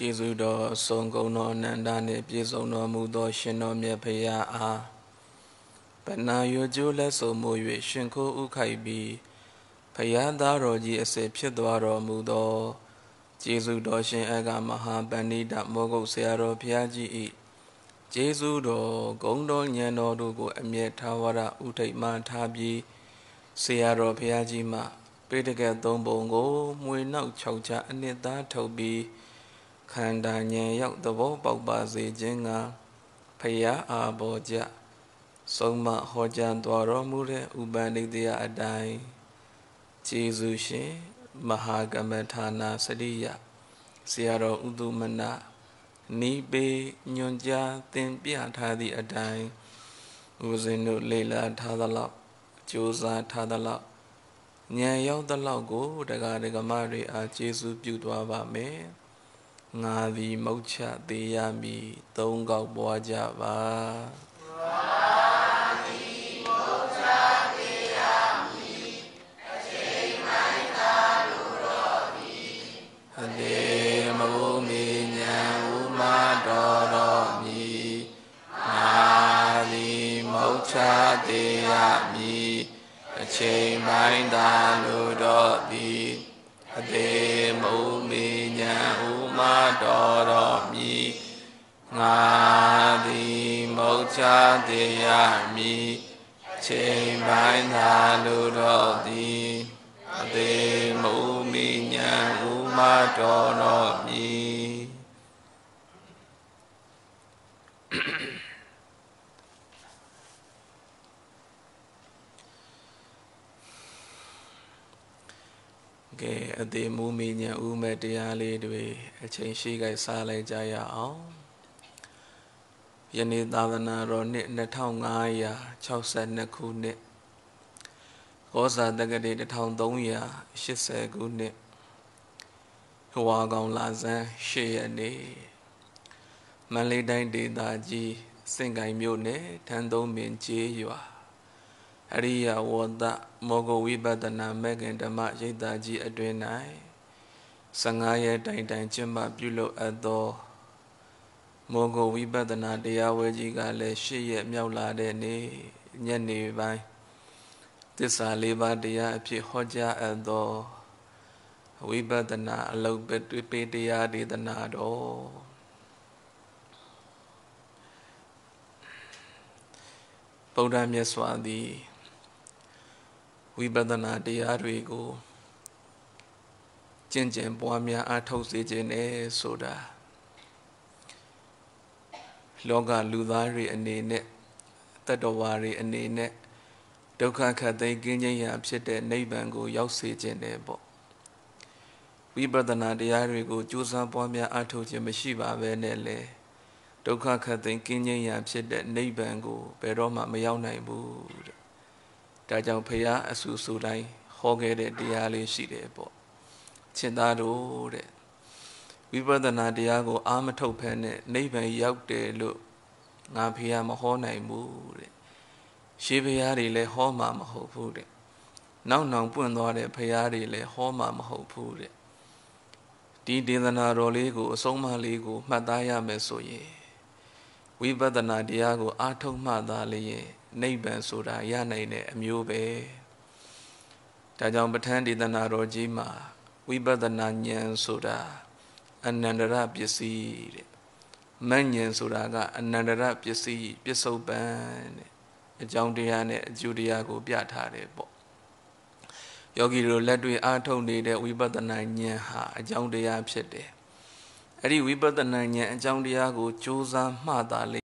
ကျေးဇူးတော်ဆုံးကုန်သောအနန္တနှင့်ပြည့်စုံတော်မူသောရှင်တော်မြတ်ဖရာအားဗနာရွကျိုးလက်ဆုံမှု၍ရှင်ခိုးဥခိုက်ပြီးဖရာသားတော်ကြီးအစစ်ဖြစ်သွားတော်မူသောကျေးဇူးတော်ရှင်အဂမဟာပဏိတမောဂုတ်ဆရာတော်ဘုရားကြီး၏ကျေးဇူးတော်ဂုဏ်တော်ဉာဏ်တော်တို့ကိုအမြဲထာဝရဥထိတ်မှထားပြီးဆရာတော်ဘုရားကြီးမှပေတကယ်သုံးပုံကိုမွေနောက်၆ချအနှစ်သားထုတ်ပြီးခန္ဓာဉာဏ်ရောက်သဘောပေါက်ပါစေခြင်းကဖရာအာဘောကြဆုံးမဟောကြားတော်တော်မူတဲ့ဥပနိဒေယအတိုင်းကျေးဇူးရှင်မဟာကမ္မထာနာစရိယဆရာတော်ဥဒုမနနိပေညွန်ကြားသင်ပြထားသည့်အတိုင်းဦးဇင်းတို့လေ့လာထားသလောက်ကြိုးစားထားသလောက်ဉာဏ်ရောက်သလောက်ကိုတရားဓမ္မတွေအားကျေးဇူးပြုသွားပါမယ်ငါသည်မုတ်ချသေးရမည်သုံးခေါက်ပွားကြပါချသေးရမည်အချိန်ပိုင်းသာလိုတော့သည်အသေးမုံမီညာဥမတော်တော်မည်ငါသည်မုတ်ချသေးရမည်အချိန်ပိုင်းသာလိုတော့သည်အသေးမုံမီညာဥမတော်တော်မည်ကဲအသေးမူမီညံဥမဲ့တရားလေးတွေအချိန်ရှိခိုက်စားလိုက်ကြရအောင်ယနေ့သာသနာတော်နှစ်2562ခုနှစ်ကောဇာတက္ကတိ1380ခုနှစ်ဟွာကောင်လာဇန်8ရက်နေ့မန္တလေးတိုင်းဒေသကြီးစင်ကိုင်မြို့နယ်ထန်းသုံးပင်ကျေးရွာအရိယဝတ္တမောဂဝိပဿနာမေခင်ဓမ္မရိပ်သာကြီးအတွင်၌15ရက်တိုင်တိုင်ကျင့်ပပြုလုပ်အပ်သောမောဂဝိပဿနာတရားဝဲကြီးကလည်း8ရက်မြောက်လာတဲ့နေ့ညနေပိုင်းသစ္စာ၄ပါးတရားအဖြစ်ဟောကြားအပ်သောဝိပဿနာအလုတ်ပေတရားဒေသနာတော်ဗုဒ္ဓမြတ်စွာသည်ဝိပဿနာတရားတွေကိုကျင့်ကြံပွားများအားထုတ်စေခြင်းနဲ့ဆိုတာလောကလူသားတွေအနေနဲ့တတ္တဝါတွေအနေနဲ့ဒုက္ခခတ်သိမ်းကင်းခြင်းရာဖြစ်တဲ့နိဗ္ဗာန်ကိုရောက်စေခြင်းနဲ့ပေါ့ဝိပဿနာတရားတွေကိုကြိုးစားပွားများအားထုတ်ခြင်းမရှိပါဘဲနဲ့လေဒုက္ခခတ်သိမ်းကင်းခြင်းရာဖြစ်တဲ့နိဗ္ဗာန်ကိုဘယ်တော့မှမရောက်နိုင်ဘူးတဲ့ဒါကြောင့်ဖရာအဆူဆူတိုင်းဟောခဲ့တဲ့တရားလေးရှိတယ်ပေါ့ချစ်သားတို့တဲ့ဝိပဿနာတရားကိုအာမထုတ်ဖဲနဲ့နိဗ္ဗာန်ရောက်တယ်လို့ငါဖရာမဟောနိုင်ဘူးတဲ့ရှေးဖရာတွေလည်းဟောမှာမဟုတ်ဘူးတဲ့နောက်နောင်ပွင့်သွားတဲ့ဖရာတွေလည်းဟောမှာမဟုတ်ဘူးတဲ့ဒီဒေသနာတော်လေးကိုအဆုံးအမလေးကိုမှတ်သားရမယ်ဆိုရင်ဝိပဿနာတရားကိုအာထုတ်မှသာလျင်နိဗ္ဗာန်ဆိုတာရနိုင်တဲ့အမျိုးပဲဒါကြောင့်ပဋ္ဌာန်းဒေသနာတော်ကြီးမှာဝိပဿနာဉာဏ်ဆိုတာအနန္တရပစ္စည်းတဲ့မဉ္ဉဏ်ဆိုတာကအနန္တရပစ္စည်းပစ္စုပန်တဲ့အကြောင်းတရားနဲ့အကျိုးတရားကိုပြထားတယ်ပေါ့ယောဂီတို့လက်တွေ့အားထုတ်နေတဲ့ဝိပဿနာဉာဏ်ဟာအကြောင်းတရားဖြစ်တယ်အဲ့ဒီဝိပဿနာဉာဏ်အကြောင်းတရားကိုကြိုးစားမှသာလေ